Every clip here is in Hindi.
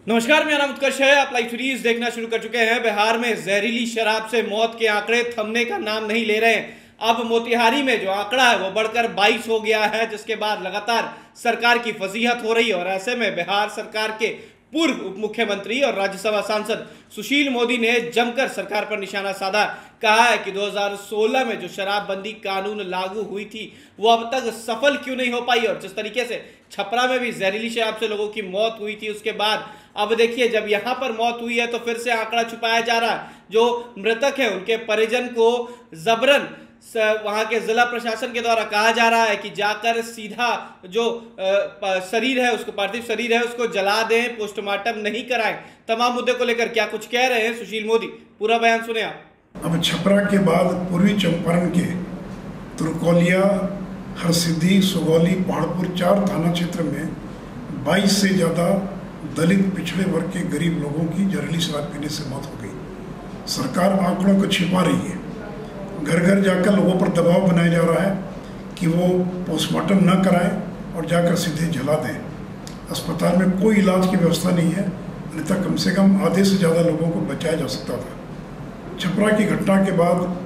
नमस्कार, मेरा नाम उत्कर्ष है। आप लाइव सीरीज देखना शुरू कर चुके हैं। बिहार में जहरीली शराब से मौत के आंकड़े थमने का नाम नहीं ले रहे हैं। अब मोतिहारी में जो आंकड़ा है वो बढ़कर 22 हो गया है, जिसके बाद लगातार सरकार की फजीहत हो रही है। और ऐसे में बिहार सरकार के पूर्व उप मुख्यमंत्री और राज्यसभा सांसद सुशील मोदी ने जमकर सरकार पर निशाना साधा। कहा है कि 2016 में जो शराबबंदी कानून लागू हुई थी वो अब तक सफल क्यों नहीं हो पाई, और जिस तरीके से छपरा में भी जहरीली शराब से लोगों की मौत हुई थी, उसके बाद अब देखिए जब यहां पर मौत हुई है तो फिर से आंकड़ा छुपाया जा रहा है। जो मृतक है उनके परिजन को जबरन वहां के जिला प्रशासन के द्वारा कहा जा रहा है कि जाकर सीधा जो शरीर है, उसको पार्थिव शरीर है, उसको जला दें, पोस्टमार्टम नहीं कराएं। तमाम मुद्दे को लेकर क्या कुछ कह रहे हैं सुशील मोदी, पूरा बयान सुने आप। अब छपरा के बाद पूर्वी चंपारण के तुरकोलिया, हरसिद्धि, सुगौली, पहाड़पुर 4 थाना क्षेत्र में 22 से ज़्यादा दलित पिछड़े वर्ग के गरीब लोगों की जहरीली शराब पीने से मौत हो गई। सरकार आंकड़ों को छिपा रही है। घर घर जाकर लोगों पर दबाव बनाया जा रहा है कि वो पोस्टमार्टम न कराएं और जाकर सीधे जला दें। अस्पताल में कोई इलाज की व्यवस्था नहीं है, अन्यथा कम से कम आधे से ज़्यादा लोगों को बचाया जा सकता था। छपरा की घटना के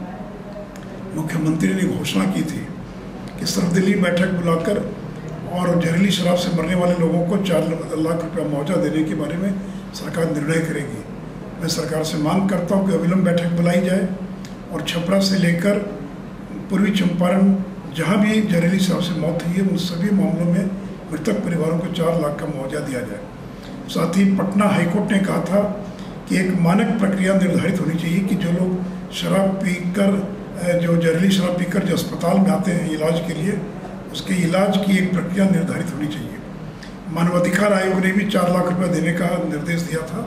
बाद मुख्यमंत्री ने घोषणा की थी कि सर्वदलीय बैठक बुलाकर और जहरीली शराब से मरने वाले लोगों को 4 लाख रुपया मुआवजा देने के बारे में सरकार निर्णय करेगी। मैं सरकार से मांग करता हूं कि अविलंब बैठक बुलाई जाए और छपरा से लेकर पूर्वी चंपारण जहां भी जहरीली शराब से मौत हुई है उन सभी मामलों में मृतक परिवारों को 4 लाख का मुआवजा दिया जाए। साथ ही पटना हाईकोर्ट ने कहा था कि एक मानक प्रक्रिया निर्धारित होनी चाहिए कि जो लोग शराब पीकर जो जहरीली शराब पीकर जो अस्पताल में आते हैं इलाज के लिए, उसके इलाज की एक प्रक्रिया निर्धारित होनी चाहिए। मानवाधिकार आयोग ने भी 4 लाख रुपया देने का निर्देश दिया था।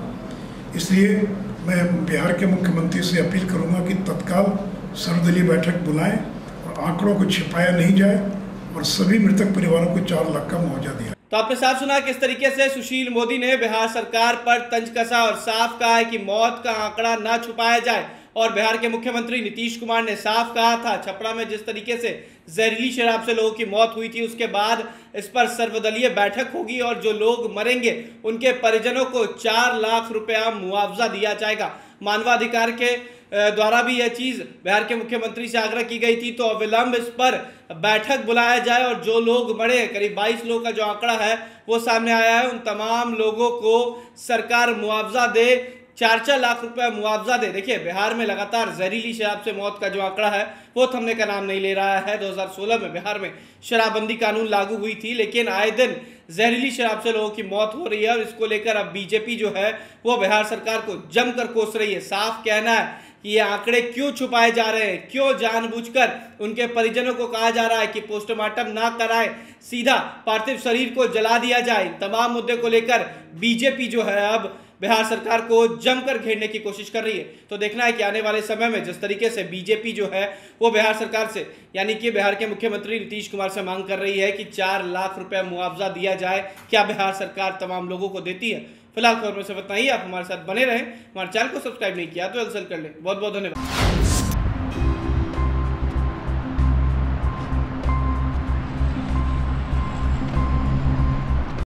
इसलिए मैं बिहार के मुख्यमंत्री से अपील करूंगा कि तत्काल सर्वदलीय बैठक बुलाएं और आंकड़ों को छिपाया नहीं जाए और सभी मृतक परिवारों को 4 लाख का मुआवजा दिया। तो आपने साफ सुना किस तरीके से सुशील मोदी ने बिहार सरकार पर तंज कसा और साफ कहा है कि मौत का आंकड़ा ना छुपाया जाए। और बिहार के मुख्यमंत्री नीतीश कुमार ने साफ कहा था छपरा में जिस तरीके से जहरीली शराब से लोगों की मौत हुई थी, उसके बाद इस पर सर्वदलीय बैठक होगी और जो लोग मरेंगे उनके परिजनों को 4 लाख रुपया मुआवजा दिया जाएगा। मानवाधिकार के द्वारा भी यह चीज बिहार के मुख्यमंत्री से आग्रह की गई थी, तो अविलंब इस पर बैठक बुलाया जाए और जो लोग मरे, करीब 22 लोगों का जो आंकड़ा है वो सामने आया है, उन तमाम लोगों को सरकार मुआवजा दे, 4-4 लाख रुपया मुआवजा दे। देखिए बिहार में लगातार जहरीली शराब से मौत का जो आंकड़ा है वो थमने का नाम नहीं ले रहा है। 2016 में बिहार में शराबबंदी कानून लागू हुई थी, लेकिन आए दिन जहरीली शराब से लोगों की मौत हो रही है और इसको लेकर अब बीजेपी जो है वो बिहार सरकार को जमकर कोस रही है। साफ कहना है कि ये आंकड़े क्यों छुपाए जा रहे हैं, क्यों जानबूझकर उनके परिजनों को कहा जा रहा है कि पोस्टमार्टम ना कराएं, सीधा पार्थिव शरीर को जला दिया जाए। तमाम मुद्दे को लेकर बीजेपी जो है अब बिहार सरकार को जमकर घेरने की कोशिश कर रही है। तो देखना है कि आने वाले समय में जिस तरीके से बीजेपी जो है वो बिहार सरकार से, यानी कि बिहार के मुख्यमंत्री नीतीश कुमार से मांग कर रही है कि 4 लाख रुपया मुआवजा दिया जाए, क्या बिहार सरकार तमाम लोगों को देती है। फिलहाल खबर में से इतना ही। आप हमारे साथ बने रहें। हमारे चैनल को सब्सक्राइब नहीं किया तो जल्द कर लें। बहुत बहुत धन्यवाद।